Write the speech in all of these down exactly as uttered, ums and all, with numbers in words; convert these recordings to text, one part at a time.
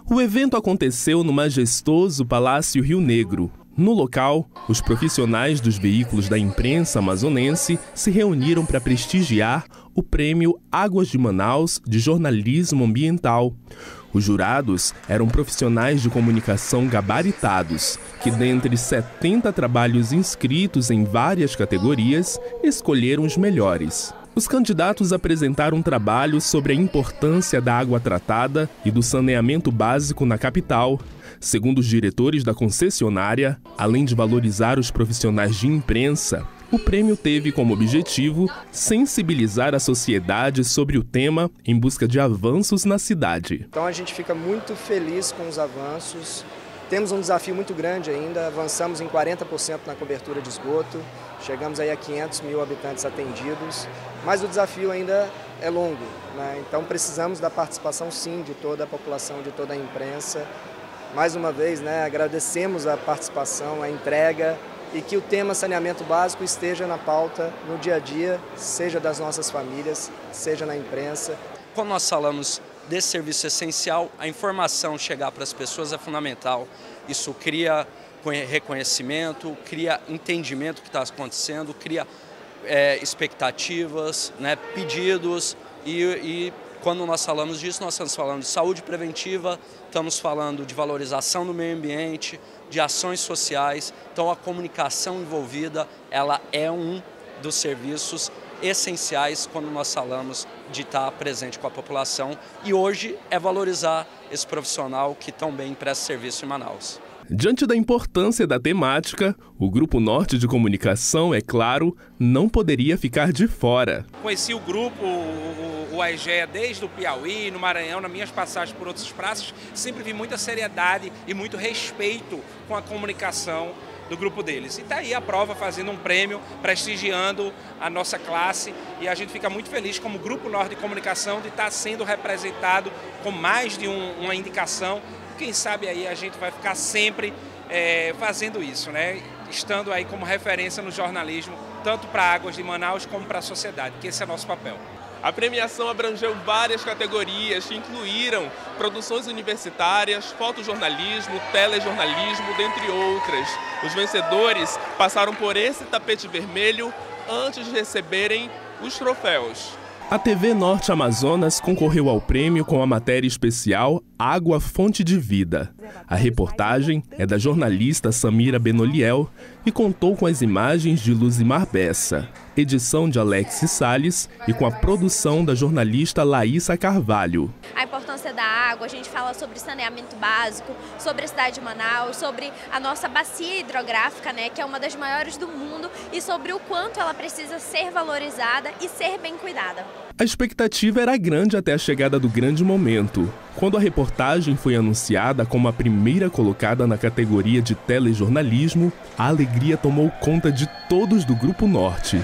O evento aconteceu no majestoso Palácio Rio Negro. No local, os profissionais dos veículos da imprensa amazonense se reuniram para prestigiar o Prêmio Águas de Manaus de Jornalismo Ambiental. Os jurados eram profissionais de comunicação gabaritados, que dentre setenta trabalhos inscritos em várias categorias, escolheram os melhores. Os candidatos apresentaram um trabalho sobre a importância da água tratada e do saneamento básico na capital. Segundo os diretores da concessionária, além de valorizar os profissionais de imprensa, o prêmio teve como objetivo sensibilizar a sociedade sobre o tema em busca de avanços na cidade. Então a gente fica muito feliz com os avanços. Temos um desafio muito grande ainda, avançamos em quarenta por cento na cobertura de esgoto, chegamos aí a quinhentos mil habitantes atendidos, mas o desafio ainda é longo, né? Então precisamos da participação sim de toda a população, de toda a imprensa. Mais uma vez, né, agradecemos a participação, a entrega e que o tema saneamento básico esteja na pauta no dia a dia, seja das nossas famílias, seja na imprensa. Quando nós falamos desse serviço essencial, a informação chegar para as pessoas é fundamental. Isso cria reconhecimento, cria entendimento do que está acontecendo, cria é, expectativas, né, pedidos e, e quando nós falamos disso, nós estamos falando de saúde preventiva, estamos falando de valorização do meio ambiente, de ações sociais. Então a comunicação envolvida, ela é um dos serviços essenciais quando nós falamos de estar presente com a população e hoje é valorizar esse profissional que tão bem presta serviço em Manaus. Diante da importância da temática, o Grupo Norte de Comunicação, é claro, não poderia ficar de fora. Conheci o grupo, o, o, o AEGEA, desde o Piauí, no Maranhão, nas minhas passagens por outras praças, sempre vi muita seriedade e muito respeito com a comunicação do grupo deles. E está aí a prova fazendo um prêmio, prestigiando a nossa classe e a gente fica muito feliz como Grupo Norte de Comunicação de estar sendo representado com mais de um, uma indicação. Quem sabe aí a gente vai ficar sempre é, fazendo isso, né? Estando aí como referência no jornalismo, tanto para Águas de Manaus como para a sociedade, que esse é nosso papel. A premiação abrangeu várias categorias que incluíram produções universitárias, fotojornalismo, telejornalismo, dentre outras. Os vencedores passaram por esse tapete vermelho antes de receberem os troféus. A T V Norte Amazonas concorreu ao prêmio com a matéria especial Água Fonte de Vida. A reportagem é da jornalista Samira Benoliel e contou com as imagens de Luzimar Bessa, edição de Alex Salles e com a produção da jornalista Laísa Carvalho. A importância da água, a gente fala sobre saneamento básico, sobre a cidade de Manaus, sobre a nossa bacia hidrográfica, né, que é uma das maiores do mundo, e sobre o quanto ela precisa ser valorizada e ser bem cuidada. A expectativa era grande até a chegada do grande momento. Quando a reportagem foi anunciada como a primeira colocada na categoria de telejornalismo, a alegria tomou conta de todos do Grupo Norte.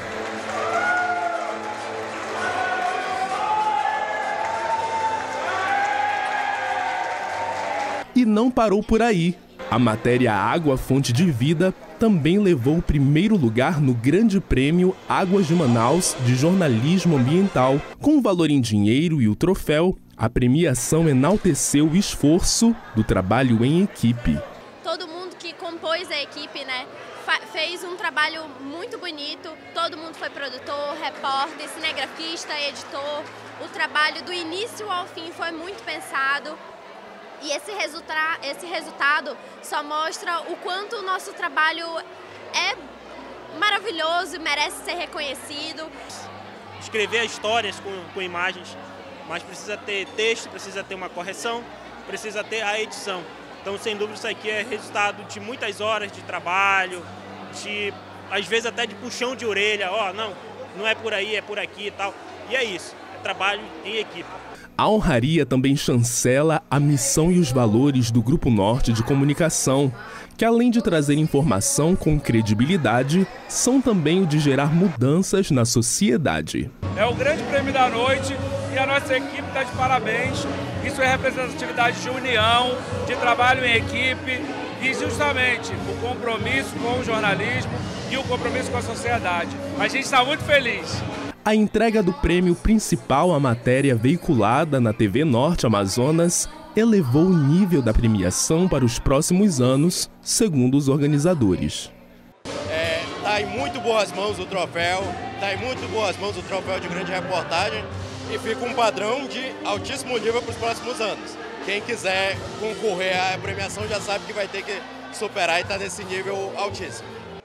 E não parou por aí. A matéria Água Fonte de Vida também levou o primeiro lugar no Grande Prêmio Águas de Manaus de Jornalismo Ambiental. Com o valor em dinheiro e o troféu, a premiação enalteceu o esforço do trabalho em equipe. Todo mundo que compôs a equipe, né, fez um trabalho muito bonito. Todo mundo foi produtor, repórter, cinegrafista, editor. O trabalho do início ao fim foi muito pensado. E esse, resulta esse resultado só mostra o quanto o nosso trabalho é maravilhoso e merece ser reconhecido. Escrever histórias com, com imagens, mas precisa ter texto, precisa ter uma correção, precisa ter a edição. Então, sem dúvida, isso aqui é resultado de muitas horas de trabalho, de, às vezes até de puxão de orelha, ó, oh, não, não é por aí, é por aqui e tal. E é isso, é trabalho em equipe. A honraria também chancela a missão e os valores do Grupo Norte de Comunicação, que além de trazer informação com credibilidade, são também o de gerar mudanças na sociedade. É o grande prêmio da noite e a nossa equipe está de parabéns. Isso é representatividade de união, de trabalho em equipe e justamente o compromisso com o jornalismo e o compromisso com a sociedade. A gente está muito feliz. A entrega do prêmio principal à matéria veiculada na T V Norte Amazonas elevou o nível da premiação para os próximos anos, segundo os organizadores. Está em muito boas mãos o troféu, está em muito boas mãos o troféu de grande reportagem e fica um padrão de altíssimo nível para os próximos anos. Quem quiser concorrer à premiação já sabe que vai ter que superar e estar nesse nível altíssimo.